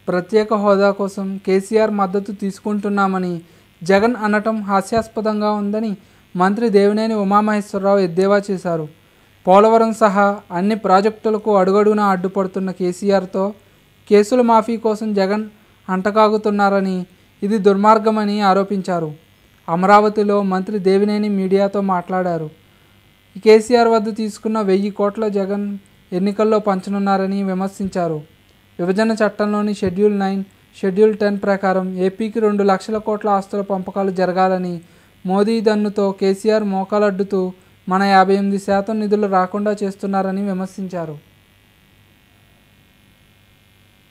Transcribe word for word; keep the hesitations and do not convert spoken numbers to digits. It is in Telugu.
ప్రత్యేక హోదా కోసం కేసీఆర్ మద్దతు తీసుకుంటున్నామని జగన్ అనటం హాస్యాస్పదంగా ఉందని మంత్రి దేవినేని ఉమామహేశ్వరరావు ఎద్దేవా చేశారు. పోలవరం సహా అన్ని ప్రాజెక్టులకు అడుగడుగునా అడ్డుపడుతున్న కేసీఆర్తో కేసుల మాఫీ కోసం జగన్ అంటకాగుతున్నారని, ఇది దుర్మార్గమని ఆరోపించారు. అమరావతిలో మంత్రి దేవినేని మీడియాతో మాట్లాడారు. కేసీఆర్ వద్ద తీసుకున్న వెయ్యి కోట్ల జగన్ ఎన్నికల్లో పంచనున్నారని విమర్శించారు. విభజన చట్టంలోని షెడ్యూల్ నైన్, షెడ్యూల్ టెన్ ప్రకారం ఏపీకి రెండు లక్షల కోట్ల ఆస్తుల పంపకాలు జరగాలని మోదీ దన్నుతో కేసీఆర్ మోకాలడ్డుతూ మన యాభై ఎనిమిది శాతం నిధులు రాకుండా చేస్తున్నారని విమర్శించారు.